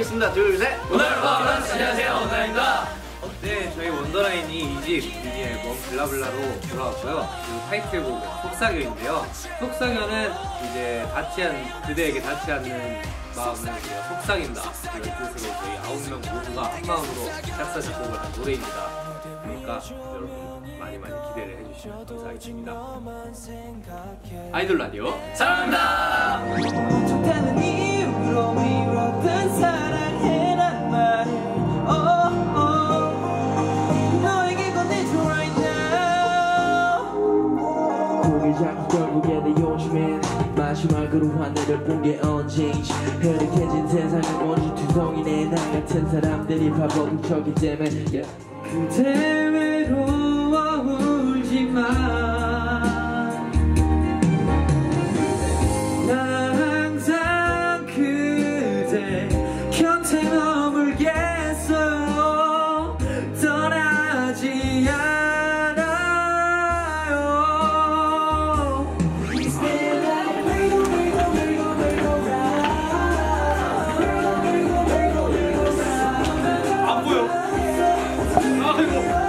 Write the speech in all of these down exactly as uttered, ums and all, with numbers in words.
하겠습니다. 둘, 셋. 원더라인. 안녕하세요, 원더라인입니다. 네, 저희 원더라인이 이집 미니 앨범 블라블라로 돌아왔고요. 그리고 타이틀곡은 속삭여인데요. 속삭여는 이제 닿지 않, 그대에게 닿지 않는 마음을 우리가 속삭인다. 이런 뜻으로 저희 아홉 명 모두가 한 마음으로 작사 작곡을 한 노래입니다. 그러니까 여러분 많이 많이 기대를 해주시면 감사하겠습니다. 아이돌 라디오 사랑합니다. 좋다는 이유로 미웠던 사랑해란 말을 oh, oh. 너에게 건네줘 right now. 고개 자꾸 결국에 내 요즘엔 마지막으로 하늘을 본 게 언제인지 흐릿해진 세상은 원주투성이네. 나 같은 사람들이 바보 훔쳐기 때문에 yeah. 그대 외로워 울지마. 난 항상 그대 곁에 머물겠어요. 떠나지 않아요. 안 보여. 아이고.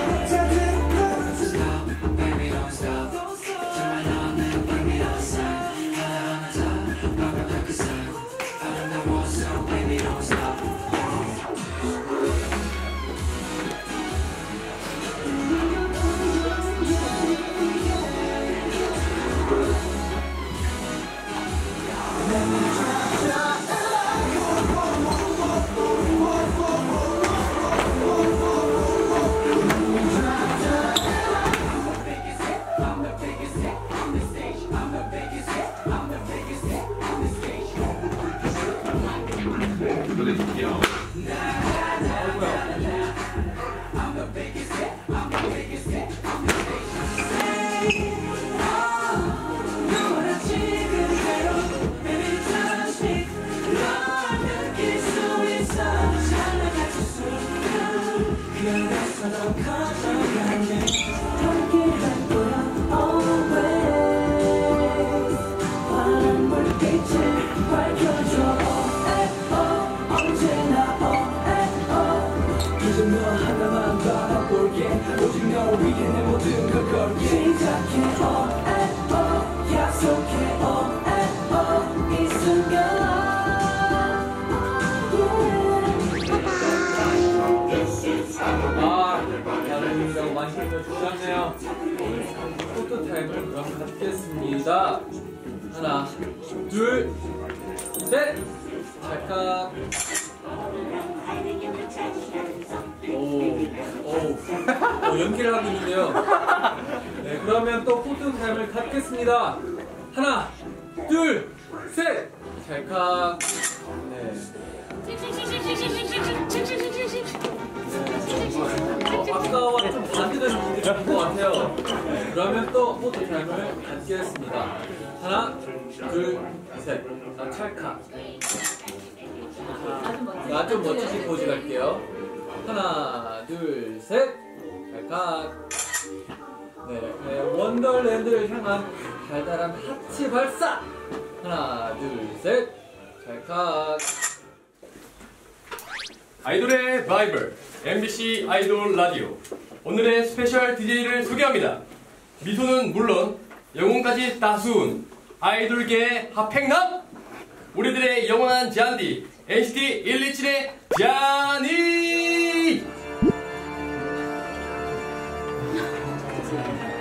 오직 너를 위해 내 모든 걸 걸게. 시작해 oh and oh 약속해 oh and oh 이 순간 아, 여러분 너무 맛있게 드셨네요. 포토 타임을 그럼 갖겠습니다. 하나, 둘, 셋. 찰칵. 오, 오, 오, 연기를 하고 있는데요. 네, 그러면 또 포토 타임을 갖겠습니다. 하나, 둘, 셋. 찰칵. 네. 어, 아까와 좀 반대되는 분들이 있는 것 같아요. 네, 그러면 또 포토 타임을 갖겠습니다. 하나, 둘, 셋. 아, 찰칵. 나 좀 멋지게 포즈 갈게요. 하나, 둘, 셋. 찰칵. 네, 네, 원더랜드를 향한 달달한 하트 발사. 하나, 둘, 셋. 찰칵. 아이돌의 바이블 엠비씨 아이돌 라디오. 오늘의 스페셜 디제이를 소개합니다. 미소는 물론 영혼까지 따스운 아이돌계의 핫팩남, 우리들의 영원한 잔디 엔시티 일이칠의 자니.